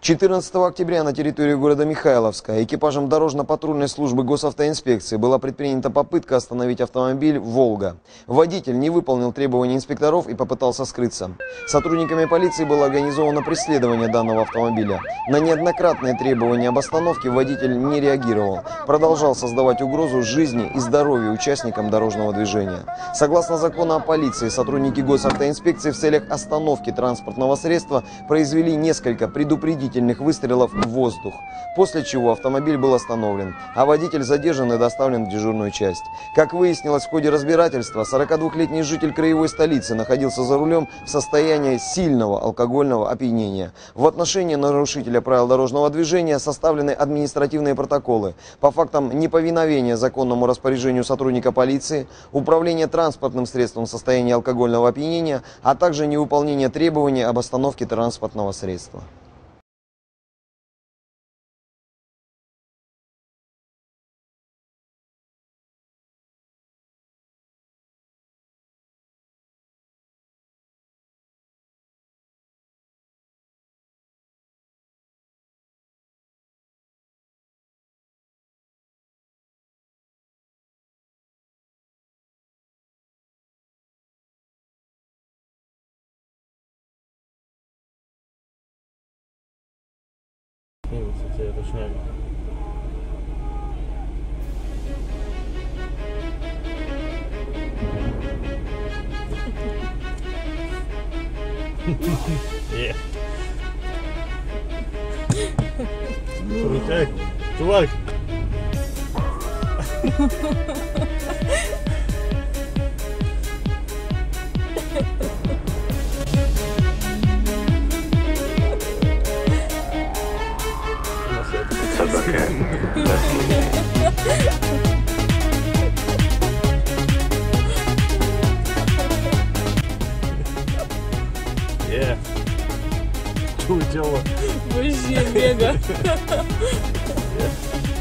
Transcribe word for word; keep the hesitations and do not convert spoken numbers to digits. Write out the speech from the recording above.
четырнадцатого октября на территории города Михайловска экипажем дорожно-патрульной службы госавтоинспекции была предпринята попытка остановить автомобиль «Волга». Водитель не выполнил требований инспекторов и попытался скрыться. Сотрудниками полиции было организовано преследование данного автомобиля. На неоднократные требования об остановке водитель не реагировал, продолжал создавать угрозу жизни и здоровью участникам дорожного движения. Согласно закону о полиции, сотрудники госавтоинспекции в целях остановки транспортного средства произвели несколько предупредительных выстрелов в воздух, после чего автомобиль был остановлен, а водитель задержан и доставлен в дежурную часть. Как выяснилось в ходе разбирательства, сорокадвухлетний житель краевой столицы находился за рулем в состоянии сильного алкогольного опьянения. В отношении нарушителя правил дорожного движения составлены административные протоколы по фактам неповиновения законному распоряжению сотрудника полиции, управления транспортным средством в состоянии алкогольного опьянения, а также невыполнения требований об остановке транспортного средства. Это шняга. Yeah. Крутяк, чувак. Yeah. Чудо. Вообще мега. Yeah.